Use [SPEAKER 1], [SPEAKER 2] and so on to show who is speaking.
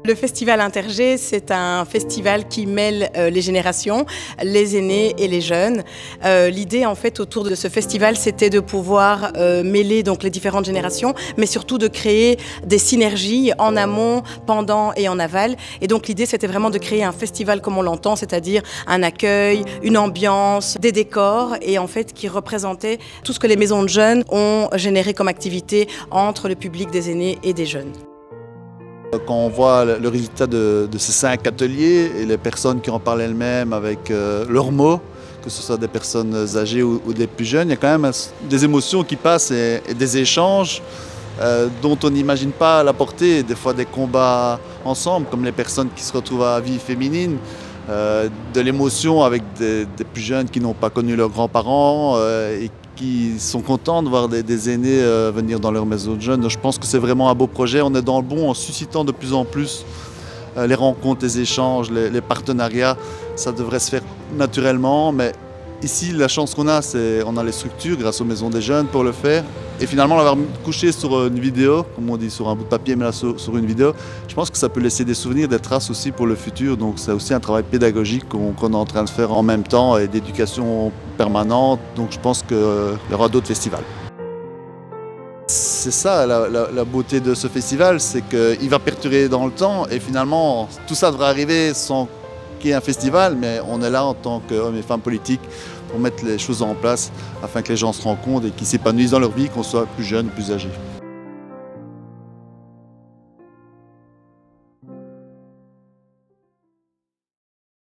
[SPEAKER 1] Le festival Intergé, c'est un festival qui mêle les générations, les aînés et les jeunes. L'idée en fait autour de ce festival, c'était de pouvoir mêler donc les différentes générations, mais surtout de créer des synergies en amont, pendant et en aval. Et donc l'idée, c'était vraiment de créer un festival comme on l'entend, c'est-à-dire un accueil, une ambiance, des décors, et en fait qui représentait tout ce que les maisons de jeunes ont généré comme activité entre le public des aînés et des jeunes.
[SPEAKER 2] Quand on voit le résultat de ces 5 ateliers et les personnes qui en parlent elles-mêmes avec leurs mots, que ce soit des personnes âgées ou des plus jeunes, il y a quand même des émotions qui passent et des échanges dont on n'imagine pas la portée. Des fois des combats ensemble, comme les personnes qui se retrouvent à vie féminine, de l'émotion avec des plus jeunes qui n'ont pas connu leurs grands-parents et qui sont contents de voir des aînés venir dans leur maison de jeunes. Donc, je pense que c'est vraiment un beau projet. On est dans le bon en suscitant de plus en plus les rencontres, les échanges, les partenariats. Ça devrait se faire naturellement, mais ici, la chance qu'on a, c'est qu'on a les structures grâce aux maisons des jeunes pour le faire. Et finalement, l'avoir couché sur une vidéo, comme on dit sur un bout de papier, mais là sur une vidéo, je pense que ça peut laisser des souvenirs, des traces aussi pour le futur. Donc c'est aussi un travail pédagogique qu'on est en train de faire en même temps et d'éducation permanente. Donc je pense qu'il y aura d'autres festivals. C'est ça la beauté de ce festival, c'est qu'il va perdurer dans le temps et finalement tout ça devrait arriver sans qu'il y ait un festival, mais on est là en tant qu'hommes et femmes politiques pour mettre les choses en place afin que les gens se rendent compte et qu'ils s'épanouissent dans leur vie, qu'on soit plus jeunes, plus âgés.